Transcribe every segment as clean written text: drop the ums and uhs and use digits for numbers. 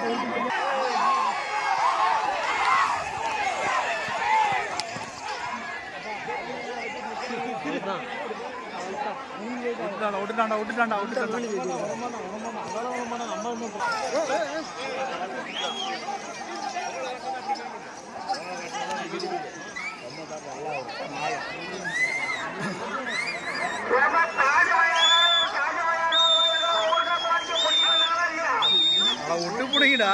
விட்டு பிடிங்கடா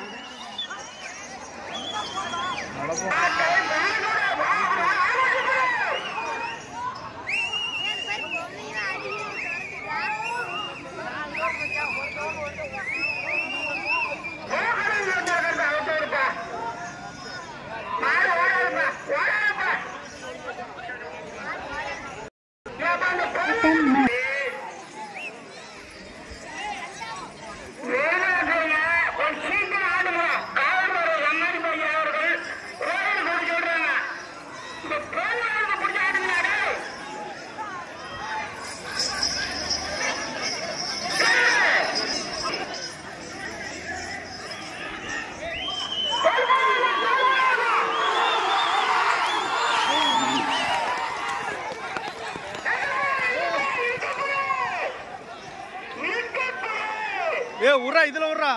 ஏ உர்றா இதுல உர்றா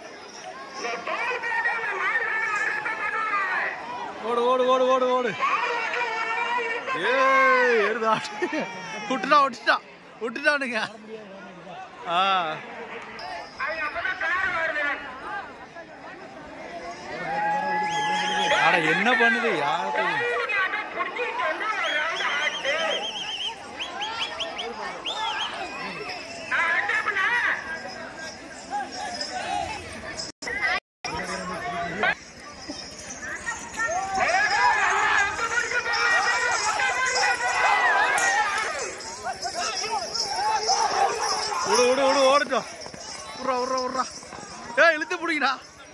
ஓடு ஓடு ஓடு ஓடு ஓடு ஏ ஏறுதா விட்டுட்டானுங்க அட என்ன பண்ணுது யாருக்கு ஓடுச்சோ உர்றா உர்றா உர்றா ஏ இழுத்து பிடிக்கடா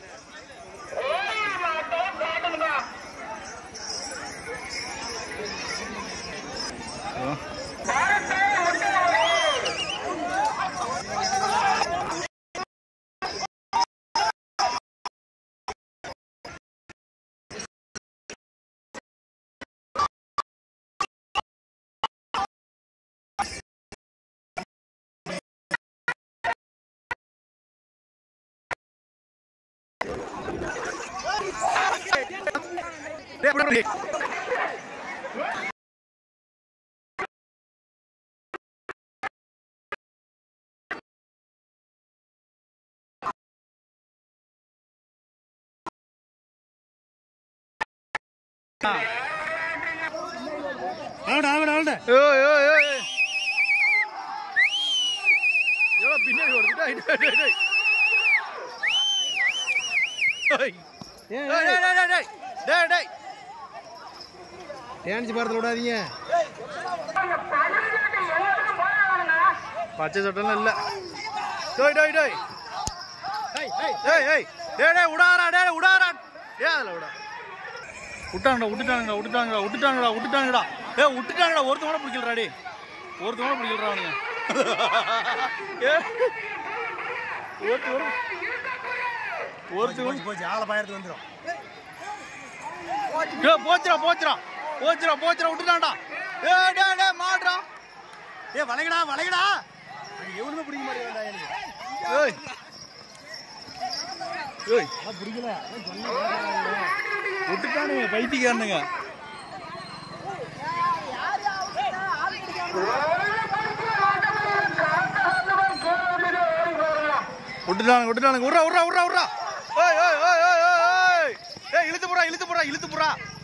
விடாதீங்க பச்சை சட்டெல்லாம் இல்ல விட்டுட்டாங்கடா ஒருத்தவங்க பிடிக்கலடா ஒருத்தவங்க பிடிக்கலடா போச்சு ஆளை பயத்து வந்துடும் போச்சுடா விட்டுட்டான்டா மாடுறா வளைகடா எவனுமே பிடிக்க மாட்டேங்கிறா எனக்கு பிடிக்கல விட்டுட்டானுங்க பைத்தியக்காரனுங்க விட்டுட்டானுங்க உர்றா இழுத்து போறா